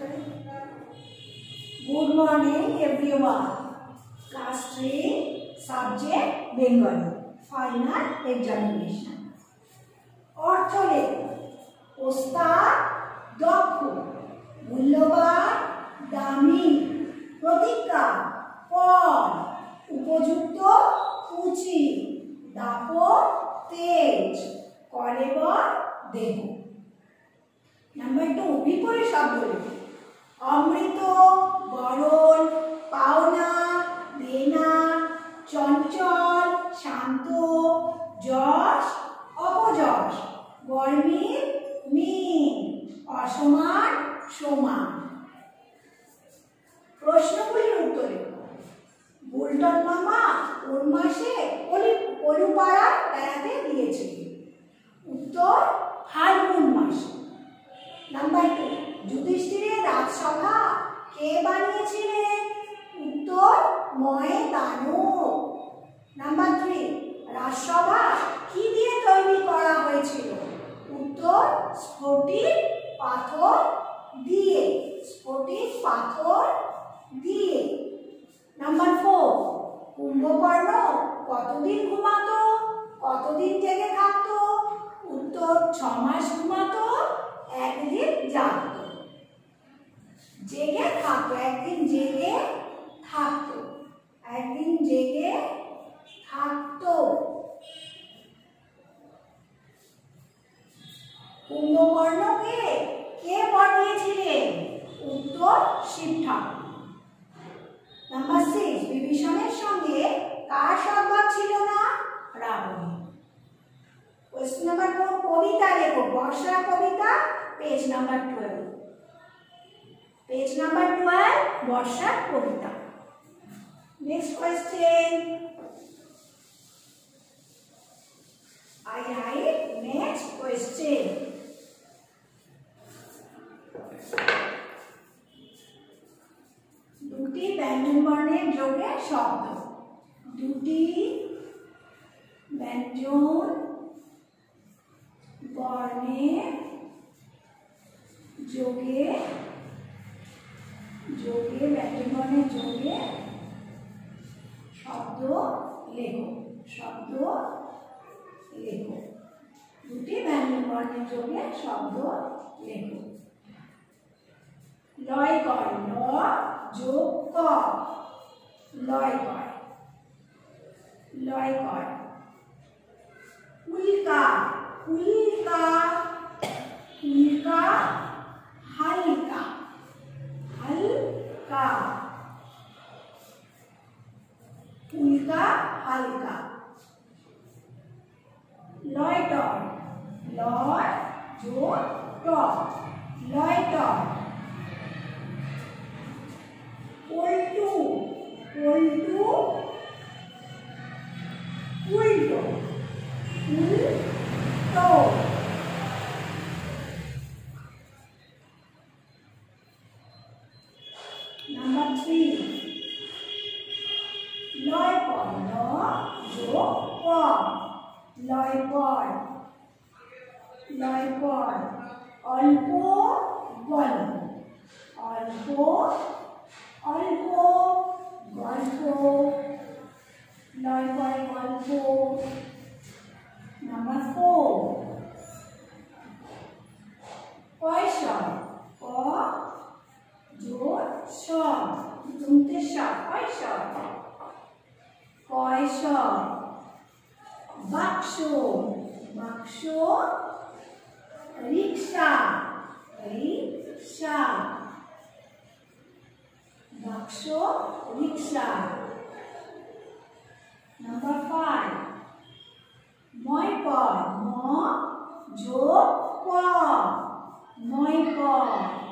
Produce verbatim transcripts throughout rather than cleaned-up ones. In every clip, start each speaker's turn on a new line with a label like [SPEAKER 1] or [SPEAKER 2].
[SPEAKER 1] Good morning everyone. Class three, subject Bengali. Final examination. অর্থ লেখ। ওস্তাদ দক্ষ, মূল্যবান, দামি, প্রতিজ্ঞা, পর, উপযুক্ত, উচিত, দাপট, তেজ, কলেবর, দেহ। নাম্বার টু, বিপরীত শব্দ লেখ। অমৃত, বরণ, পাওনা, দেনা, চঞ্চল, শান্ত, যশ, অপযশ, গরমিল, মিল, অসমান, সমান। প্রশ্নগুলির উত্তর লেখ। বুলটন মামা কোন মাসে কলুপাড়ায় বেড়াতে গিয়েছিলেন? উত্তর, ফাল্গুন মাসে। নাম্বার টু, যুধিষ্ঠিরের রাজসভা কে বানিয়েছিলেন? উত্তর, ময়ে দানব। নাম্বার থ্রি, রাজসভা কি দিয়ে তৈরি করা হয়েছিল? উত্তর, স্ফটিক পাথর দিয়ে। স্ফটিক পাথর দিয়ে। নাম্বার ফোর, কুম্ভকর্ণ কতদিন ঘুমাতো? কতদিন জেগে থাকতো? উত্তর, ছ মাস ঘুমাতো, একদিন জাগতো। জেগে থাকতো, একদিন জেগে থাকতো, একদিন জেগে থাকতো। কুম্ভকর্ণকে কে বানিয়েছিলেন? উত্তর, শিব ঠাকুর। নাম্বার সিক্স, বিভীষণের সঙ্গে কার সংবাদ ছিল না? রাবণী। কোয়েশ্চেন নাম্বার ফোর, কবিতা লেখো। বর্ষা কবিতা, page number twelve. Page number twelve, বর্ষা কবিতা। Next question. I write next question. দুটি ব্যঞ্জন বর্ণের যোগে শব্দ। দুটি ব্যঞ্জন বর্ণের যোগে যোগে ব্যঞ্জন বর্ণের যোগে শব্দ লেখো। শব্দ লেখো। দুটি ব্যঞ্জন বর্ণের যোগে শব্দ লেখো। লয় কর, ল যোগ ক, লয় কর, লয় কর। উল্কা, উল্কা, উল্কা, হালকা, হালকা, উল্কা, হালকা। লয়টর, লয় যোগ টর, লয়টর। পল্টু, পল্টু, উল্টো, উল্টো। নাম্বার থ্রি, লয় পর, ল যোগ পর, লয় পর, লয় পর। অল্প গল্প, অল্প অল্প গল্প, লয় পরে গল্প। নাম্বার ফোর, কয়সর, ক যোগ সর, দুমতে সর, কয়সর, কয়সর। বাক্স, বাক্স, রিক্সা, রিক্সা, বাক্স, রিক্সা। নাম্বার ফাইভ, ময় পদ, ম যোগ প, ময় পদ,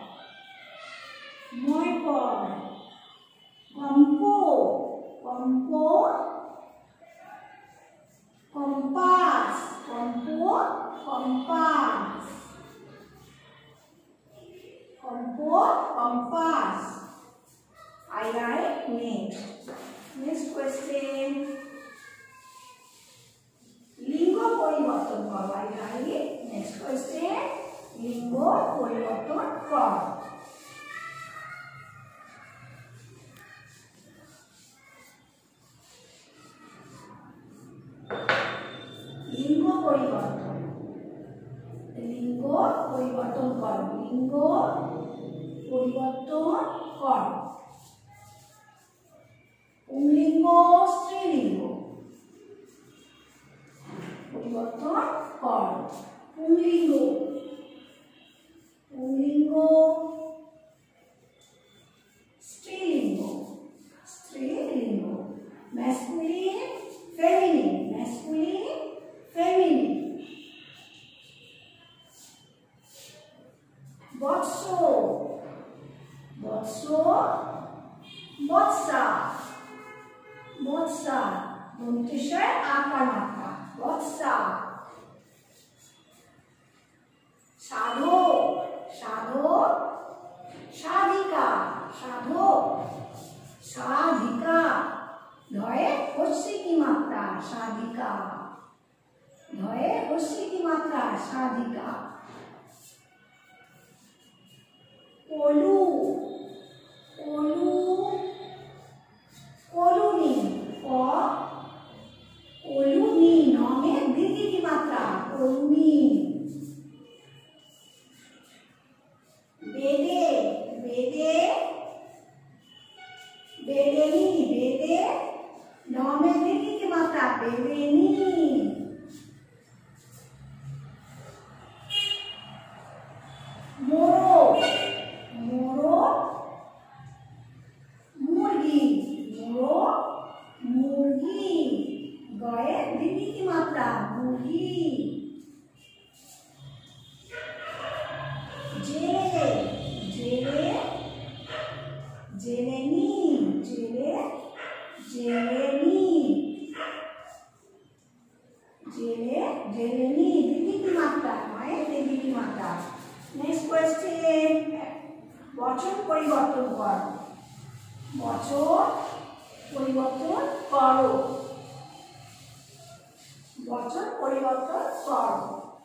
[SPEAKER 1] ময় পদ। কম্প, কম্প, কম্পাস, কম্প, কম্পাস, কম্প, compass. I write next. Next question. লিঙ্গ পরিবর্তন করো। I write next question. লিঙ্গ পরিবর্তন করো। পরিবর্তন লিঙ্গ পরিবর্তন করো লিঙ্গ পরিবর্তন করো পুংলিঙ্গ স্ত্রীলিঙ্গ পরিবর্তন করো পুংলিঙ্গ পুংলিঙ্গ স্ত্রীলিঙ্গ স্ত্রীলিঙ্গ ম্যাসকুলিন ফেমিনিন ম্যাসকুলিন ফেমিনিন বৎস বৎস বৎসা বৎসা দন্তেশ্বর আকার মাত্রা বৎসা সাধক সাধক সাধিকা সাধক সাধিকা ধয়ে হস্যি কি মাত্রা সাধিকা ধয়ে হস্যি কি মাত্রা সাধিকা কলু কলু কলুনি ক কলুনি নমে দ্বিতীয় কি মাত্রা কলুনি বেদে বেদে বেদেনি বেদে নমে দ্বিতীয় কি মাত্রা বেদেনি মোরো মোরো মুরগি মোরো মুরগি গয়ে দ্বিতীয় কি মাত্রা মুরগি জেলে জেলে জেলেনি জেলে জেলেনি জেলে জেলেনি দ্বিতীয় কি মাত্রা নয় দ্বিতীয় কি মাত্রা নেক্সট কোয়েশ্চেন বচন পরিবর্তন কর বচন পরিবর্তন করো বচন পরিবর্তন করো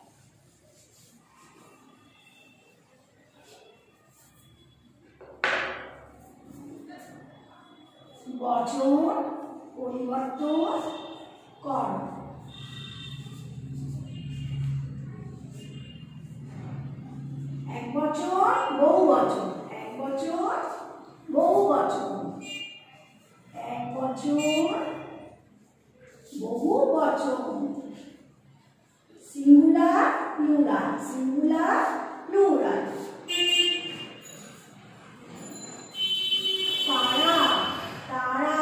[SPEAKER 1] বচন পরিবর্তন কর এক বচন বহু বচন এক বচন বহু বচন এক বচন বহু বচন সিঙ্গুলার প্লুরাল সিঙ্গুলার প্লুরাল তারা তারা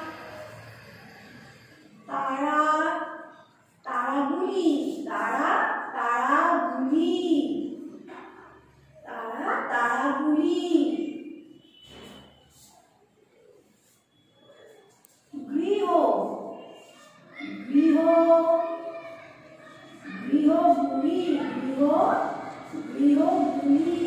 [SPEAKER 1] তারা তারাগুলি তারা তারাগুলি তারা তারাগুলি গৃহ গৃহ গৃহগুলি গৃহ গৃহগুলি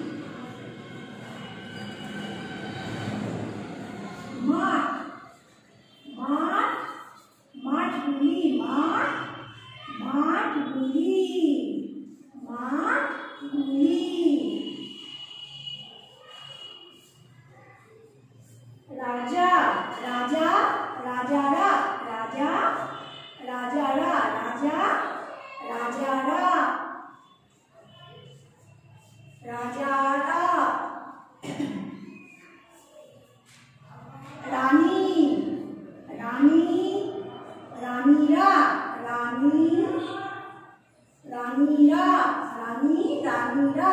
[SPEAKER 1] মাঠ মাঠ মাঠগুলি মাঠ মাঠগুলি মাঠগুলি রাজা রাজা রাজারা রাজা রাজারা রাজা রাজারা রাজারা রানী রানী রানীরা রানী রানীরা রানী রানীরা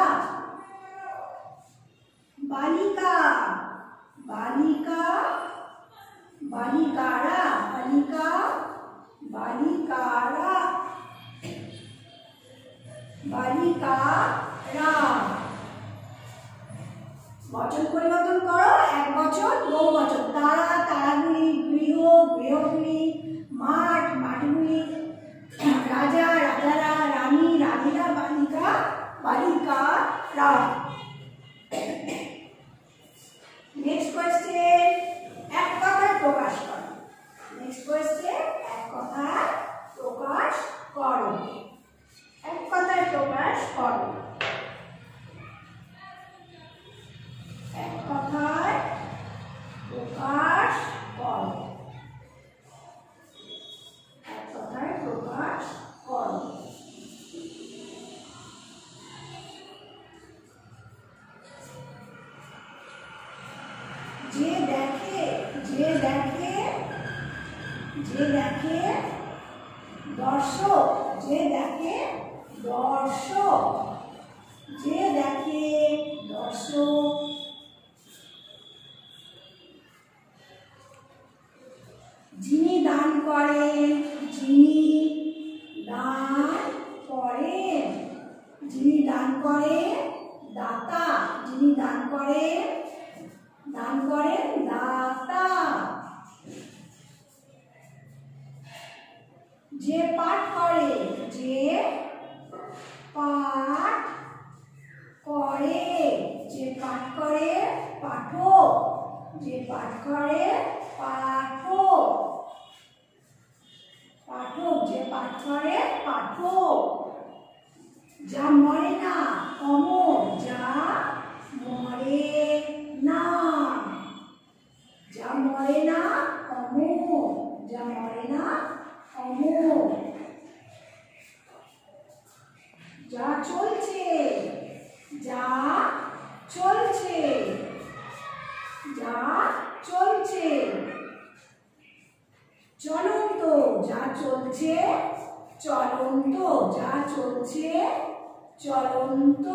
[SPEAKER 1] বালিকা বালিকা বালিকারা বালিকা বালিকারা বালিকারা বচন পরিবর্তন করো এক বচন বহু বচন তারা তারাগুলি গৃহ গৃহগুলি মাঠ মাঠগুলি রাজা রাজারা রানী রানীরা বালিকা বালিকারা নেক্সট কোয়েশ্চেন এক কথায় প্রকাশ করো নেক্সট কোয়েশ্চেন এক কথায় প্রকাশ করো এক কথায় প্রকাশ করো এক কথায় প্রকাশ করো যে দেখে যে দেখে যে দেখে দর্শক যে দেখে দর্শক যে দেখে দর্শক যিনি দান করেন যিনি দান করেন যিনি দান করেন দাতা যিনি দান করেন দান করেন দাতা যে পাঠ করে যে পাঠ করে যে পাঠ করে পাঠক যে পাঠ করে পাঠক পাঠক যে পাঠ করে পাঠক যা মরে না অমর যা মরে না যা মরে না অমর যা মরে না অমর যা চলছে যা চলছে যা চলছে চলন্ত যা চলছে চলন্ত যা চলছে চলন্ত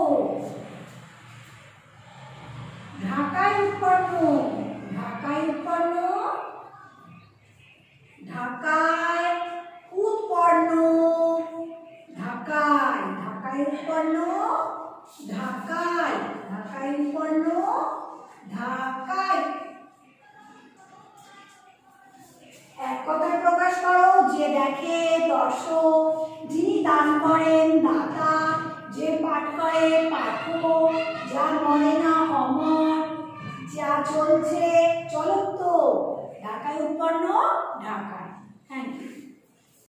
[SPEAKER 1] ঢাকায় উৎপন্ন ঢাকায় উৎপন্ন ঢাকায় উৎপন্ন ঢাকায় ঢাকায় উৎপন্ন ঢাকায় ঢাকায় উৎপন্ন ঢাকায় এক কথায় প্রকাশ করো যে দেখে দর্শক যিনি দান করেন দাতা যে পাঠ করে পাঠক যার মনে না অমর